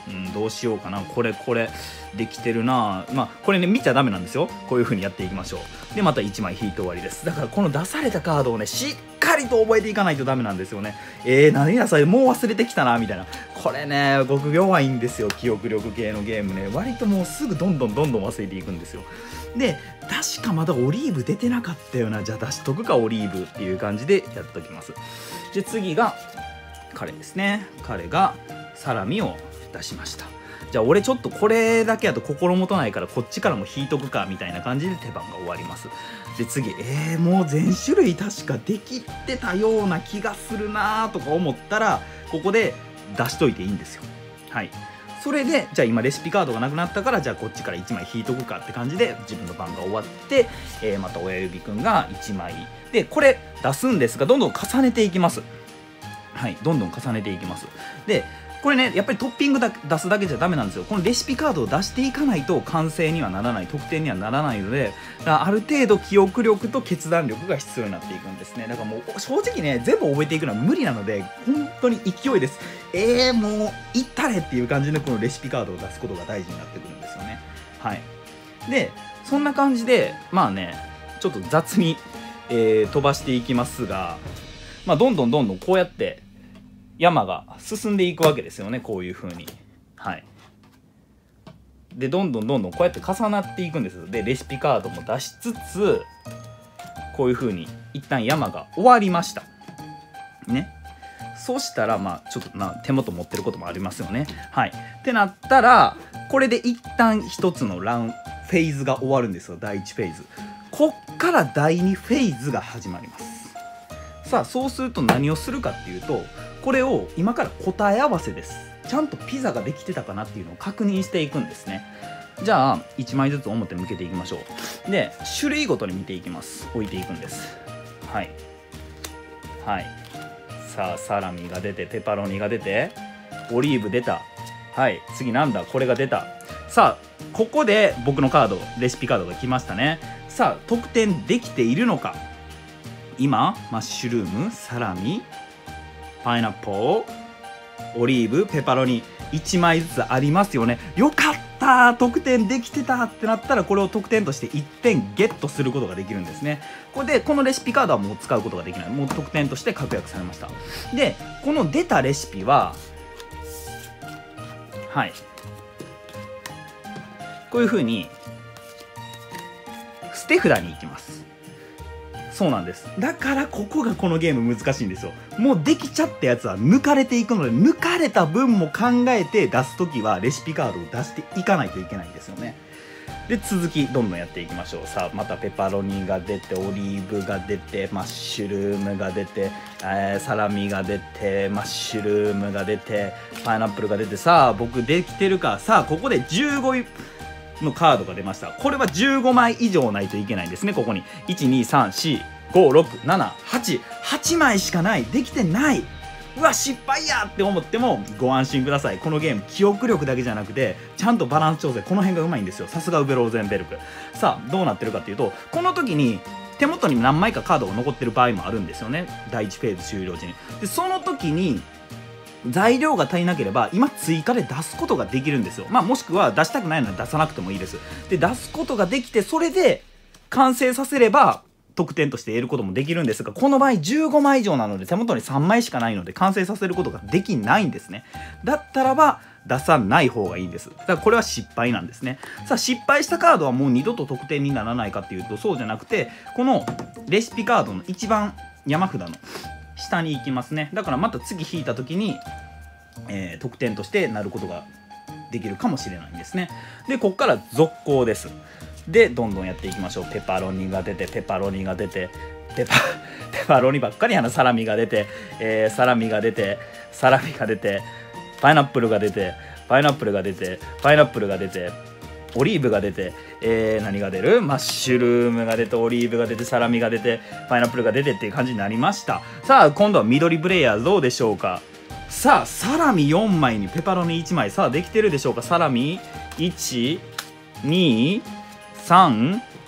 うん、どうしようかな。これこれできてるな。まあこれね見ちゃダメなんですよ。こういう風にやっていきましょう。でまたいちまい引いて終わりです。だからこの出されたカードをねしっかりと覚えていかないとダメなんですよね。えー、何やそれもう忘れてきたなみたいな。これね僕弱いんですよ、記憶力系のゲームね。割ともうすぐどんどんどんどん忘れていくんですよ。で確かまだオリーブ出てなかったよな。じゃあ出しとくかオリーブっていう感じでやっときます。で次が彼ですね。彼がサラミを出しました。じゃあ俺ちょっとこれだけやと心もとないからこっちからも引いとくかみたいな感じで手番が終わります。で次えー、もう全種類確かできてたような気がするなとか思ったらここで出しといていいんですよ。はい、それでじゃあ今レシピカードがなくなったからじゃあこっちからいちまい引いとくかって感じで自分の番が終わって、えー、また親指くんがいちまいでこれ出すんですがどんどん重ねていきます。はい、どんどん重ねていきます。でこれねやっぱりトッピングだ出すだけじゃダメなんですよ。このレシピカードを出していかないと完成にはならない、得点にはならないので、ある程度記憶力と決断力が必要になっていくんですね。だからもう正直ね全部覚えていくのは無理なので本当に勢いです。えー、もういったれっていう感じでこのレシピカードを出すことが大事になってくるんですよね。はい、でそんな感じでまあねちょっと雑に、えー、飛ばしていきますが、まあ、どんどんどんどんこうやって山が進んでいくわけですよね、こういう風に。はい、でどんどんどんどんこうやって重なっていくんです。でレシピカードも出しつつこういう風に一旦山が終わりましたね。そしたらまあちょっとな手元持ってることもありますよね。はい、ってなったらこれで一旦一つのラウンフェーズが終わるんですよ。だいいちフェーズ。こっからだいにフェーズが始まります。さあそうすると何をするかっていうとこれを今から答え合わせです。ちゃんとピザができてたかなっていうのを確認していくんですね。じゃあいちまいずつ表向けていきましょう。で種類ごとに見ていきます。置いていくんです。はいはい、さあサラミが出てペパロニが出てオリーブ出た。はい次なんだこれが出た。さあここで僕のカードレシピカードが来ましたね。さあ得点できているのか。今マッシュルーム、サラミ、パイナップル、オリーブ、ペパロニいちまいずつありますよね。よかった得点できてたってなったらこれを得点としていってんゲットすることができるんですね。これでこのレシピカードはもう使うことができない。もう得点として確約されました。でこの出たレシピははいこういう風に捨て札に行きます。そうなんです。だからここがこのゲーム難しいんですよ。もうできちゃったやつは抜かれていくので抜かれた分も考えて出すときはレシピカードを出していかないといけないんですよね。で続きどんどんやっていきましょう。さあまたペパロニが出てオリーブが出てマッシュルームが出て、えー、サラミが出てマッシュルームが出てパイナップルが出てさあ僕できてるか。さあここでじゅうごいのカードが出ました。これはじゅうごまい以上ないといけないんですね。ここにいちにさんしごろくななはちはちまいしかない。できてない。うわ失敗やって思ってもご安心ください。このゲーム記憶力だけじゃなくてちゃんとバランス調整この辺がうまいんですよ。さすがウベローゼンベルク。さあどうなってるかっていうとこの時に手元に何枚かカードが残ってる場合もあるんですよね。だいいちフェーズ終了時に。でその時に材料が足りなければ今追加で出すことができるんですよ。まあもしくは出したくないなら出さなくてもいいです。で出すことができてそれで完成させれば得点として得ることもできるんですがこの場合じゅうごまい以上なので手元にさんまいしかないので完成させることができないんですね。だったらば出さない方がいいんです。だからこれは失敗なんですね。さあ失敗したカードはもう二度と得点にならないかっていうとそうじゃなくてこのレシピカードの一番山札の下に行きますね。だからまた次引いた時に、えー、得点としてなることができるかもしれないんですね。でここから続行です。でどんどんやっていきましょう。ペパロニが出てペパロニが出てペパペパロニばっかりやな。サラミが出て、えー、サラミが出てサラミが出てパイナップルが出てパイナップルが出てパイナップルが出てオリーブが出て、えー、何が出るマッシュルームが出てオリーブが出てサラミが出てパイナップルが出てっていう感じになりました。さあ今度は緑プレイヤーどうでしょうか。さあサラミよんまいにペパロニいちまい。さあできてるでしょうか。サラミいちにさん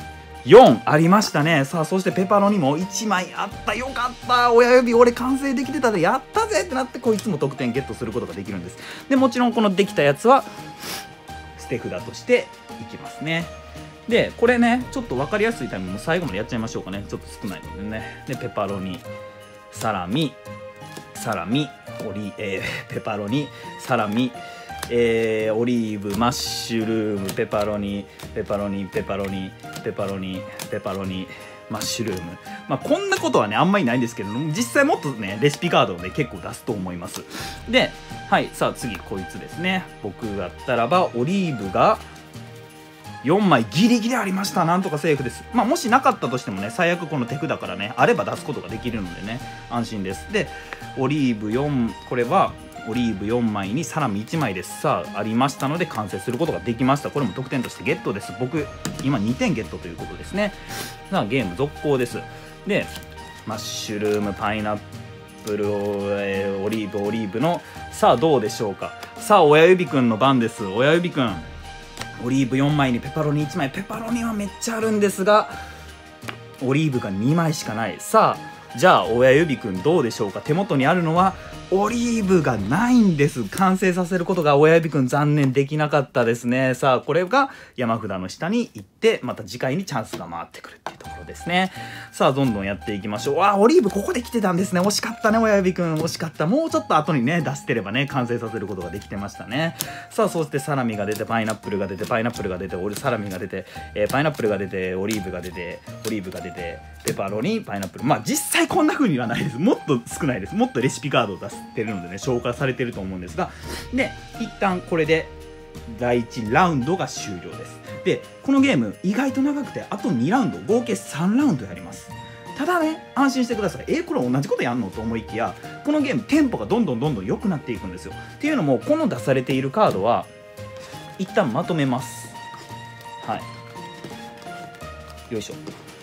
よんありましたね。さあそしてペパロニもいちまいあった。よかった、親指俺完成できてたでやったぜってなって、こいつも得点ゲットすることができるんです。でもちろんこのできたやつは捨て札としていきますね。でこれねちょっと分かりやすいタイムも最後までやっちゃいましょうかね。ちょっと少ないのでね。でペパロニ、サラミ、サラミ、オリ、えー、ペパロニ、サラミ、えー、オリーブ、マッシュルーム、ペパロニ、ペパロニ、ペパロニ、ペパロニ、ペパロニ、マッシュルーム。まあこんなことはねあんまりないんですけども、実際もっとねレシピカードをね結構出すと思います。ではいさあ次こいつですね。僕だったらばオリーブがよんまいギリギリありました。なんとかセーフです。まあもしなかったとしてもね最悪この手札からねあれば出すことができるのでね安心です。でオリーブよん、これはオリーブよんまいにサラミいちまいです。さあありましたので完成することができました。これも得点としてゲットです。僕今にてんゲットということですね。さあゲーム続行です。でマッシュルーム、パイナップル、えー、オリーブオリーブのさあどうでしょうか。さあ親指くんの番です。親指くんオリーブよんまいにペパロニいちまい。ペパロニはめっちゃあるんですがオリーブがにまいしかない。さあじゃあ親指くんどうでしょうか。手元にあるのはオリーブがないんです。完成させることが親指くん残念できなかったですね。さあこれが山札の下に行ってまた次回にチャンスが回ってくるっていうところですね。さあどんどんやっていきましょう。あオリーブここで来てたんですね。惜しかったね親指くん、惜しかった。もうちょっと後にね出してればね完成させることができてましたね。さあそしてサラミが出てパイナップルが出てパイナップルが出て俺サラミが出て、えー、パイナップルが出てオリーブが出てオリーブが出てペパロニパイナップル。まあ実際こんな風にはないです。もっと少ないです。もっとレシピカードを出してるのでね消化されてると思うんですが、で一旦これでだいいちラウンドが終了です。でこのゲーム意外と長くてあとにラウンド合計さんラウンドやります。ただね安心してください。えー、これ同じことやんのと思いきやこのゲームテンポがどんどんどんどん良くなっていくんですよ。っていうのもこの出されているカードは一旦まとめます。はいよいしょ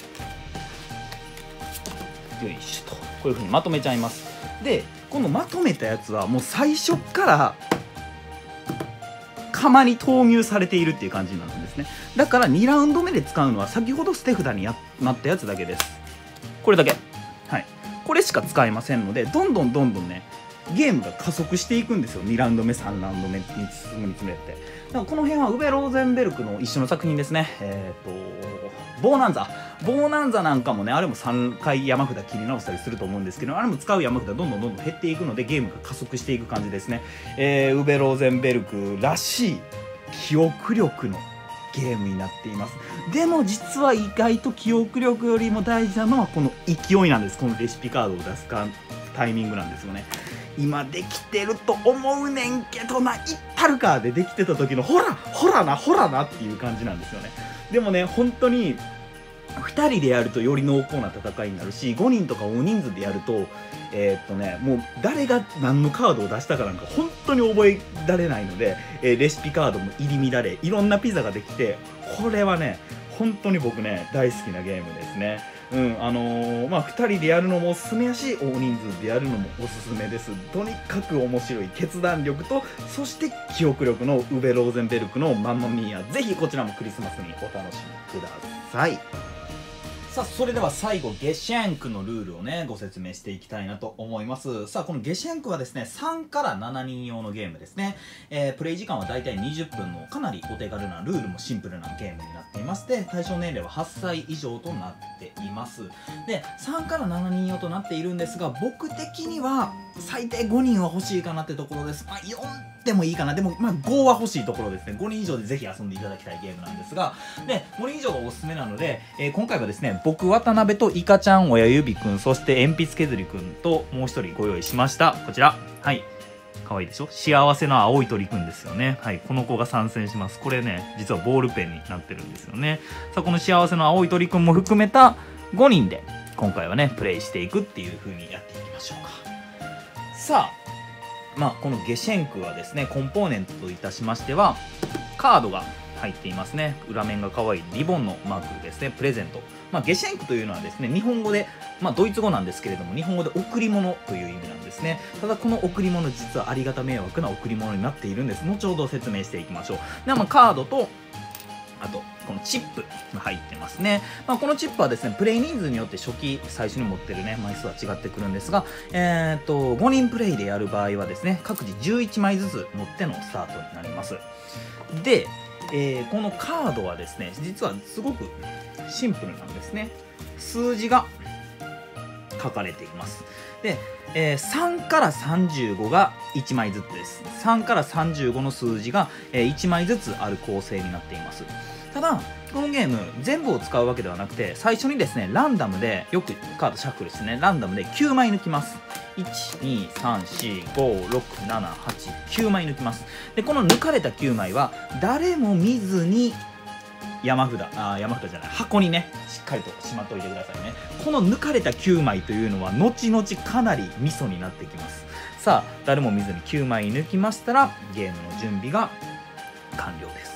よいしょとこういう風にまとめちゃいます。でこのまとめたやつはもう最初から釜に投入されているっていう感じになるんですね。だからにラウンド目で使うのは先ほど捨て札にやなったやつだけです。これだけ、はい、これしか使えませんのでどんどんどんどんねゲームが加速していくんですよ。にラウンド目さんラウンド目に進むにつれて。だからこの辺はウベ・ローゼンベルクの一緒の作品ですね。えっ、ー、とボーナンザボーナンザなんかもねあれもさんかい山札切り直したりすると思うんですけどあれも使う山札どんどんどんどん減っていくのでゲームが加速していく感じですね。えー、ウベ・ローゼンベルクらしい記憶力のゲームになっています。でも実は意外と記憶力よりも大事なのはこの勢いなんです。このレシピカードを出すかタイミングなんですよね。今できてると思うねんけどな、いったるかでできてた時のほらほらなほらなっていう感じなんですよね。でもね本当にふたりでやるとより濃厚な戦いになるしごにんとか大人数でやるとえー、っとねもう誰が何のカードを出したかなんか本当に覚えられないので、えー、レシピカードも入り乱れいろんなピザができてこれはね本当に僕ね大好きなゲームですね。うんあのー、まあふたりでやるのもおすすめやし大人数でやるのもおすすめです。とにかく面白い決断力とそして記憶力のウベ・ローゼンベルクのマンマミーア、ぜひこちらもクリスマスにお楽しみください。さあそれでは最後ゲシェンクのルールをねご説明していきたいなと思います。さあこのゲシェンクはですねさんからしちにん用のゲームですね。えー、プレイ時間はだいたいにじゅっぷんのかなりお手軽なルールもシンプルなゲームになっていまして対象年齢ははっさい以上となっています。でさんからしちにん用となっているんですが僕的には最低ごにんは欲しいかなってところです。まあよんでもいいかな。でもまあごは欲しいところですね。ごにん以上でぜひ遊んでいただきたいゲームなんですがでごにん以上がおすすめなので、えー、今回はですね僕渡辺とイカちゃん親指くんそして鉛筆削りくんともう一人ご用意しました。こちらはい可愛いでしょ。幸せの青い鳥くんですよね。はいこの子が参戦します。これね実はボールペンになってるんですよね。さあこの幸せの青い鳥くんも含めたごにんで今回はねプレイしていくっていう風にやっていきましょうか。さあまあこのゲシェンクはですねコンポーネントといたしましてはカードが入っていますね。裏面が可愛いリボンのマークですね。プレゼント、まあ、ゲシェンクというのはですね日本語で、まあ、ドイツ語なんですけれども日本語で贈り物という意味なんですね。ただこの贈り物実はありがた迷惑な贈り物になっているんです。後ほど説明していきましょう。ではまあカードとあとここのチップが入ってますね。まあ、このチップはですね、プレイ人数によって初期最初に持ってるね枚数は違ってくるんですが、えー、っとごにんプレイでやる場合はですね、各自じゅういちまいずつ持ってのスタートになります。で、えー、このカードはですね、実はすごくシンプルなんですね。数字が書かれています。で、えー、さんからさんじゅうごがいちまいずつです。さんからさんじゅうごの数字が、えー、いちまいずつある構成になっています。ただこのゲーム全部を使うわけではなくて、最初にですねランダムで、よくカードシャッフルしてね、ランダムできゅうまい抜きます。いち、に、さん、し、ご、ろく、なな、はち、きゅうまい抜きます。でこの抜かれたきゅうまいは誰も見ずに山札、あ山札じゃない、箱にねしっかりとしまっておいてくださいね。この抜かれたきゅうまいというのは後々かなりミソになってきます。さあ誰も見ずにきゅうまい抜きましたらゲームの準備が完了です。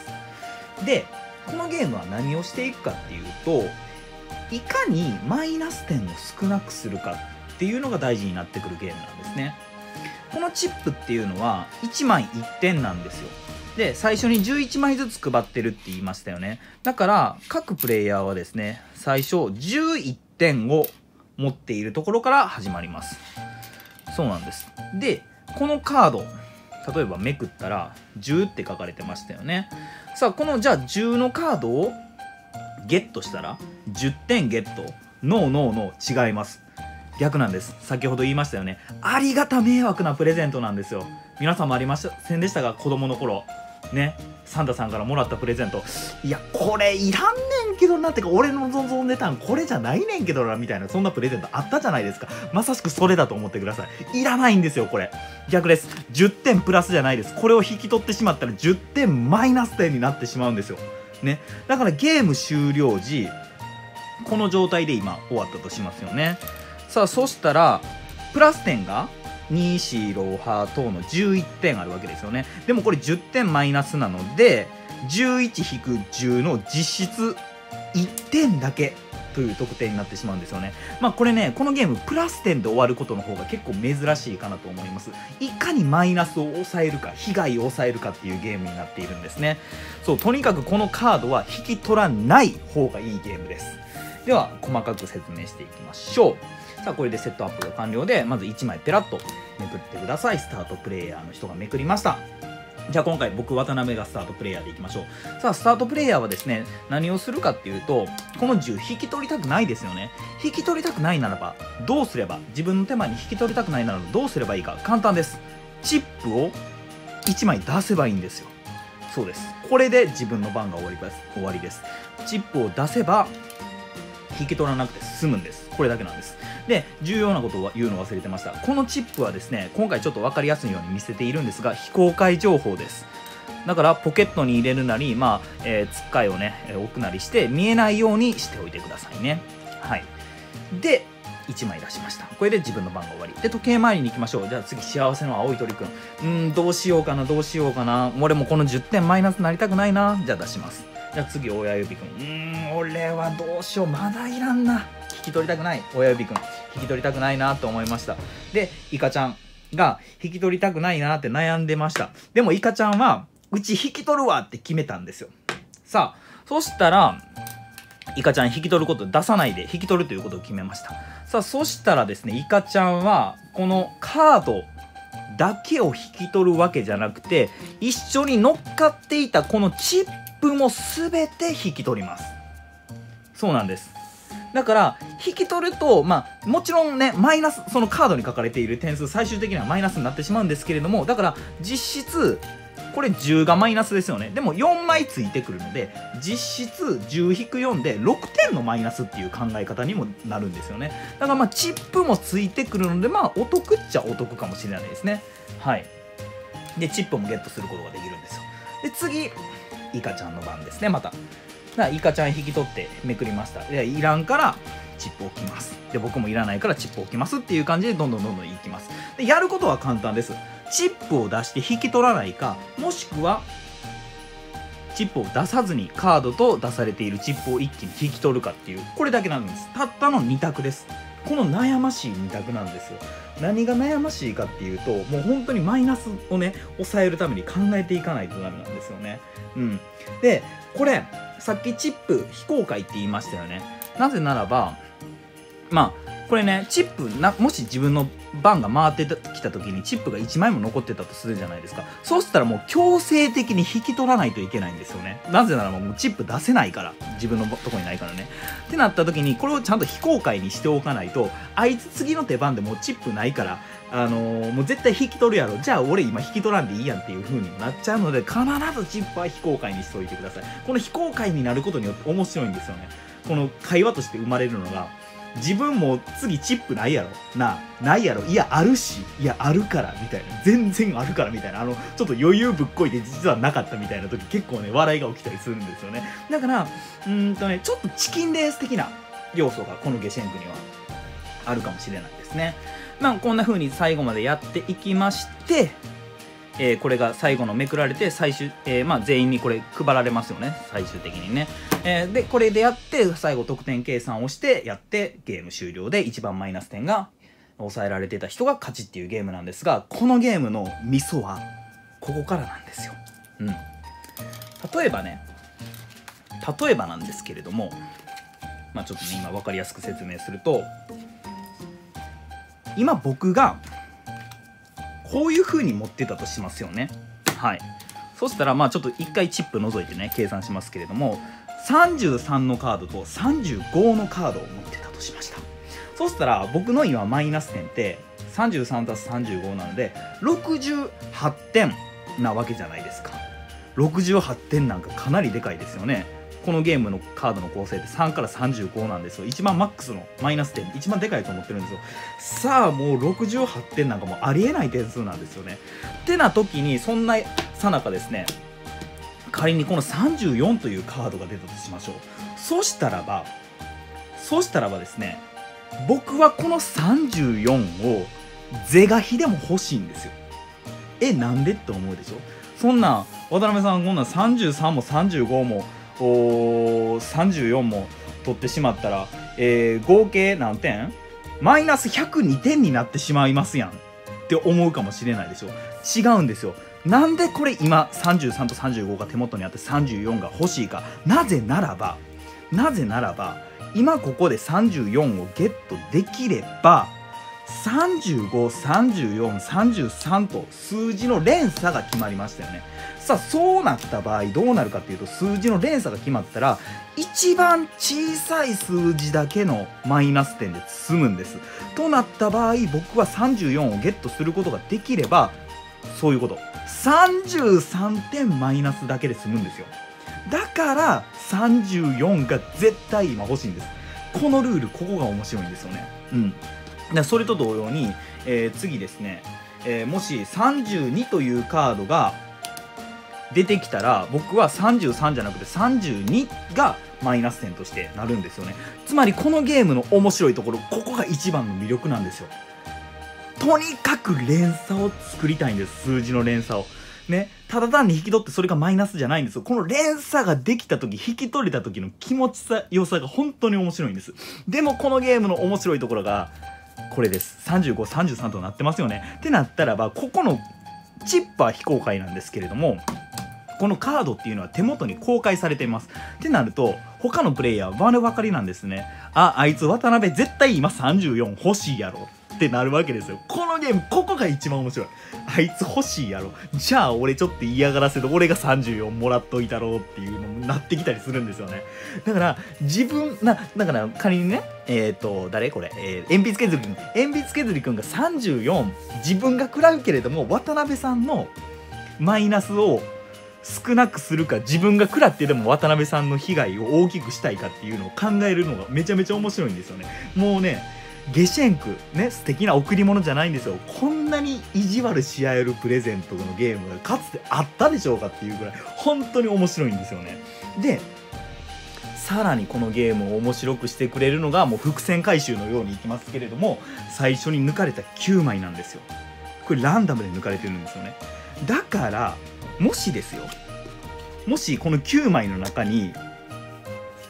でこのゲームは何をしていくかっていうと、いかにマイナス点を少なくするかっていうのが大事になってくるゲームなんですね。このチップっていうのはいちまいいってんなんですよ。で最初にじゅういちまいずつ配ってるって言いましたよね。だから各プレイヤーはですね、最初じゅういってんを持っているところから始まります。そうなんです。でこのカード、例えばめくったらじゅうって書かれてましたよね。さあこのじゃあじゅうのカードをゲットしたらじゅってんゲット。ノーノーノー、違います。逆なんです。先ほど言いましたよね、ありがた迷惑なプレゼントなんですよ。皆さんもありませんでしたが、子供の頃ね、サンタさんからもらったプレゼント、いやこれいらんねんけどなってか、俺の望んでたんこれじゃないねんけどなみたいな、そんなプレゼントあったじゃないですか。まさしくそれだと思ってください。いらないんですよこれ。逆です。じゅってんプラスじゃないです。これを引き取ってしまったらじゅってんマイナス点になってしまうんですよね。だからゲーム終了時この状態で今終わったとしますよね。さあそしたらプラス点がに、し、ろ、は等のじゅういってんあるわけですよね。でもこれじゅってんマイナスなので じゅういち引くじゅう の実質いってんだけという得点になってしまうんですよね。まあこれね、このゲームプラス点で終わることの方が結構珍しいかなと思います。いかにマイナスを抑えるか、被害を抑えるかっていうゲームになっているんですね。そう、とにかくこのカードは引き取らない方がいいゲームです。では細かく説明していきましょう。さあこれでセットアップが完了で、まずいちまいペラッとめくってください。スタートプレイヤーの人がめくりました。じゃあ今回僕渡辺がスタートプレイヤーでいきましょう。さあスタートプレイヤーはですね、何をするかっていうと、このじゅう引き取りたくないですよね。引き取りたくないならばどうすれば、自分の手前に引き取りたくないならばどうすればいいか、簡単です。チップをいちまい出せばいいんですよ。そうです。これで自分の番が終わりです。終わりです。チップを出せば引き取らなくて済むんです。これだけなんです。で重要なことを言うの忘れてました。このチップはですね、今回ちょっと分かりやすいように見せているんですが、非公開情報です。だからポケットに入れるなり、まあ、えー、つっかいをね、えー、置くなりして見えないようにしておいてくださいね。はい。でいちまい出しました。これで自分の番が終わりで、時計回りに行きましょう。じゃあ次、幸せの青い鳥くん。うーんどうしようかなどうしようかな俺もこのじゅってんマイナスになりたくないな。じゃあ出します。じゃあ次、親指くん。うーん俺はどうしよう、まだいらんな。引き取りたくない。親指くん引き取りたくないなと思いました。でイカちゃんが引き取りたくないなって悩んでました。でもイカちゃんはうち引き取るわって決めたんですよ。さあそしたらイカちゃん引き取ること、出さないで引き取るということを決めました。さあそしたらですね、イカちゃんはこのカードだけを引き取るわけじゃなくて、一緒に乗っかっていたこのチップも全て引き取ります。そうなんです。だから引き取ると、まあもちろんねマイナス、そのカードに書かれている点数最終的にはマイナスになってしまうんですけれども、だから実質これじゅうがマイナスですよね。でもよんまいついてくるので実質じゅう引くよんでろくてんのマイナスっていう考え方にもなるんですよね。だからまあチップもついてくるので、まあお得っちゃお得かもしれないですね。はい。でチップもゲットすることができるんですよ。で次イカちゃんの番ですね。まただからイカちゃん引き取ってめくりました。でいらんからチップ置きます。で僕もいらないからチップ置きますっていう感じでどんどんどんどんいきます。でやることは簡単です。チップを出して引き取らないか、もしくはチップを出さずにカードと出されているチップを一気に引き取るかっていう、これだけなんです。たったのに択です。 この悩ましいに択なんですよ。何が悩ましいかっていうと、もう本当にマイナスをね抑えるために考えていかないとダメなんですよね。うん、でこれさっきチップ非公開って言いましたよね。なぜならばまあこれねチップなもし自分の番が回ってきた時にチップがいちまいも残ってたとするじゃないですか。そうしたらもう強制的に引き取らないといけないんですよね。なぜならもうチップ出せないから、自分のとこにないからね。ってなった時にこれをちゃんと非公開にしておかないと、あいつ次の手番でもうチップないからあのー、もう絶対引き取るやろ、じゃあ俺今引き取らんでいいやんっていう風になっちゃうので、必ずチップは非公開にしておいてください。この非公開になることによって面白いんですよね。この会話として生まれるのが、自分も次チップないやろなあないやろ、いやあるし、いやあるからみたいな、全然あるからみたいな、あのちょっと余裕ぶっこいて実はなかったみたいな時結構ね笑いが起きたりするんですよね。だからうーんとねちょっとチキンレース的な要素がこのゲシェンクにはあるかもしれないですね。まあこんな風に最後までやっていきまして、えー、これが最後のめくられて最終、えーまあ、全員にこれ配られますよね、最終的にね。えー、でこれでやって最後得点計算をしてやってゲーム終了で一番マイナス点が抑えられてた人が勝ちっていうゲームなんですが、このゲームのミソはここからなんですよ。うん、例えばね例えばなんですけれども、まあちょっとね今分かりやすく説明すると、今僕がこういう風に持ってたとしますよね。はい。そしたらまあちょっと一回チップ除いてね計算しますけれども、さんじゅうさんのカードとさんじゅうごのカードを持ってたとしました。そしたら僕の今マイナス点ってさんじゅうさんたすさんじゅうごなのでろくじゅうはってんなわけじゃないですか。ろくじゅうはってんなんかかなりでかいですよね。このゲームのカードの構成ってさんからさんじゅうごなんですよ。一番マックスのマイナス点一番でかいと思ってるんですよ。さあもうろくじゅうはってんなんかもうありえない点数なんですよね。ってな時にそんなさなかですね、仮にこのさんじゅうよんというカードが出たとしましょう。そしたらばそしたらばですね、僕はこのさんじゅうよんを是が非でも欲しいんですよ。えなんでって思うでしょ。そんな渡辺さんこんなんさんじゅうさんもさんじゅうごもおさんじゅうよんも取ってしまったら、えー、合計何点マイナスひゃくにてんになってしまいますやんって思うかもしれないでしょ。違うんですよ。なんでこれ今さんじゅうさんとさんじゅうごが手元にあってさんじゅうよんが欲しいか。なぜならばなぜならば今ここでさんじゅうよんをゲットできればさんじゅうご、さんじゅうよん、さんじゅうさんと数字の連鎖が決まりましたよね。さあそうなった場合どうなるかっていうと、数字の連鎖が決まったら一番小さい数字だけのマイナス点で済むんです。となった場合僕はさんじゅうよんをゲットすることができればそういうことさんじゅうさんてんマイナスだけで済むんですよ。だからさんじゅうよんが絶対今欲しいんです。このルールここが面白いんですよね。うんでそれと同様に、えー、次ですね、えー、もしさんじゅうにというカードが出てきたら僕はさんじゅうさんじゃなくてさんじゅうにがマイナス点としてなるんですよね。つまりこのゲームの面白いところ、ここが一番の魅力なんですよ。とにかく連鎖を作りたいんです。数字の連鎖をね、ただ単に引き取ってそれがマイナスじゃないんですよ。この連鎖ができた時、引き取れた時の気持ちさ良さが本当に面白いんです。でもこのゲームの面白いところがこれです。さんじゅうご、さんじゅうさんとなってますよね。ってなったらばここのチップは非公開なんですけれども、このカードっていうのは手元に公開されています。ってなると他のプレイヤーは丸分かりなんですね。あ、あいつ渡辺絶対今さんじゅうよん欲しいやろってなるわけですよ。このゲームここが一番面白い。あいつ欲しいやろ、じゃあ俺ちょっと嫌がらせで俺がさんじゅうよんもらっといたろうっていうのになってきたりするんですよね。だから自分なだから仮にねえっ、ー、と誰これ、えー、鉛筆削りくん鉛筆削りくんがさんじゅうよん自分が食らうけれども渡辺さんのマイナスを少なくするか自分が食らってでも渡辺さんの被害を大きくしたいかっていうのを考えるのがめちゃめちゃ面白いんですよね。もうねゲシェンクね素敵な贈り物じゃないんですよ。こんなに意地悪し合えるプレゼントのゲームがかつてあったでしょうかっていうぐらい本当に面白いんですよね。でさらにこのゲームを面白くしてくれるのがもう伏線回収のようにいきますけれども、最初に抜かれたきゅうまいなんですよ。これランダムで抜かれてるんですよね。だからもしですよもしこのきゅうまいの中に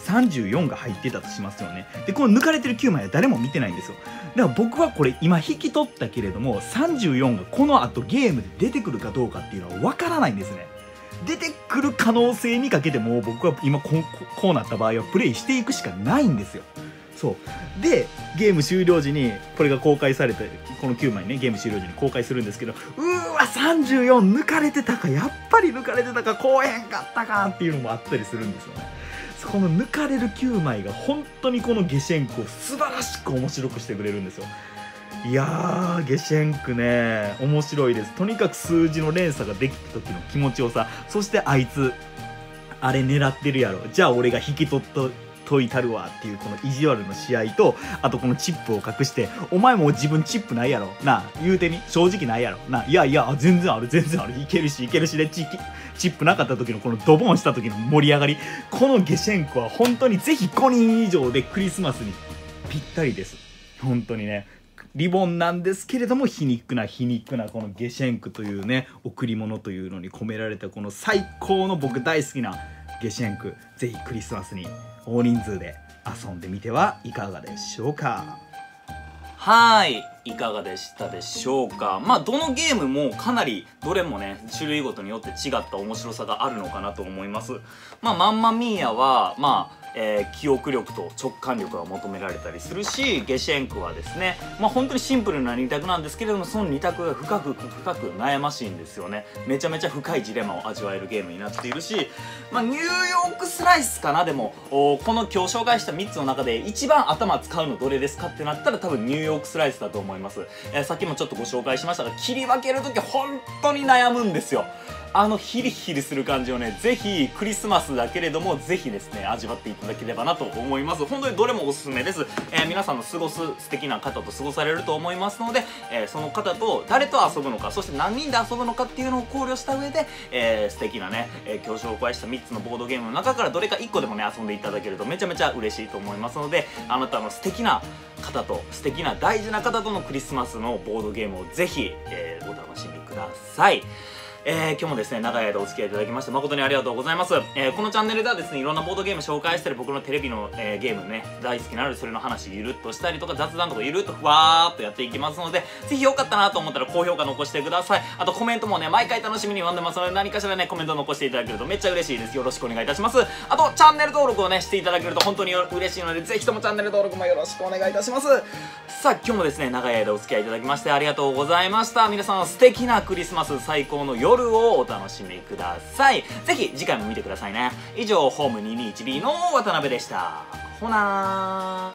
さんじゅうよんが入ってたとしますよね。でこの抜かれてるきゅうまいは誰も見てないんですよ。だから僕はこれ今引き取ったけれどもさんじゅうよんがこの後ゲームで出てくるかどうかっていうのは分からないんですね。出てくる可能性にかけても僕は今こう、こうなった場合はプレイしていくしかないんですよ。そうでゲーム終了時にこれが公開されてこのきゅうまいねゲーム終了時に公開するんですけど、うーわさんじゅうよん抜かれてたか、やっぱり抜かれてたか、こうへんかったかっていうのもあったりするんですよね。この抜かれるきゅうまいが本当にこのゲシェンクを素晴らしく面白くしてくれるんですよ。いやーゲシェンクね面白いです。とにかく数字の連鎖ができた時の気持ちよさ、そしてあいつあれ狙ってるやろ、じゃあ俺が引き取っと解いたるわっていうこの意地悪の試合と、あとこのチップを隠してお前も自分チップないやろなあ言うてに正直ないやろな、いやいや全然ある全然あるいけるしいけるしでチチップなかった時のこのドボンした時の盛り上がり、このゲシェンクは本当にぜひごにん以上でクリスマスにぴったりです。本当にねリボンなんですけれども皮肉な皮肉なこのゲシェンクというね贈り物というのに込められたこの最高の僕大好きなゲシェンク、ぜひクリスマスに大人数で遊んでみてはいかがでしょうか。 はい、いかがでしたでしょうか。まあどのゲームもかなりどれもね種類ごとによって違った面白さがあるのかなと思います。まあマンマミーヤはまあえー、記憶力と直感力が求められたりするし、ゲシェンクはですねまあ本当にシンプルなに択なんですけれども、そのに択が深く深く悩ましいんですよね。めちゃめちゃ深いジレンマを味わえるゲームになっているし、まあニューヨークスライスかな。でもこの今日紹介したみっつの中で一番頭使うのどれですかってなったら多分ニューヨークスライスだと思います。えー、さっきもちょっとご紹介しましたが、切り分けるとき本当に悩むんですよ。あのヒリヒリする感じをねぜひクリスマスだけれどもぜひですね味わっていただければなと思います。本当にどれもおすすめです。えー、皆さんの過ごす素敵な方と過ごされると思いますので、えー、その方と誰と遊ぶのか、そして何人で遊ぶのかっていうのを考慮した上で、えー、素敵なね、えー、今日紹介したみっつのボードゲームの中からどれかいっこでもね遊んでいただけるとめちゃめちゃ嬉しいと思いますので、あなたの素敵な方と素敵な大事な方とのクリスマスのボードゲームをぜひ、えー、お楽しみください。えー、今日もですね長い間お付き合いいただきまして誠にありがとうございます。えー、このチャンネルではですねいろんなボードゲーム紹介したり、僕のテレビの、えー、ゲームね大好きなのでそれの話ゆるっとしたりとか雑談とかゆるっとふわーっとやっていきますので、ぜひよかったなと思ったら高評価残してください。あとコメントもね毎回楽しみに読んでますので、何かしらねコメント残していただけるとめっちゃ嬉しいです。よろしくお願いいたします。あとチャンネル登録をねしていただけると本当に嬉しいので、ぜひともチャンネル登録もよろしくお願いいたします。さあ今日もですね長い間お付き合いいただきましてありがとうございました。皆さん素敵なクリスマス最高の夜をお楽しみください。ぜひ次回も見てくださいね。以上ホーム にーにーいちビー の渡辺でした。ほなー。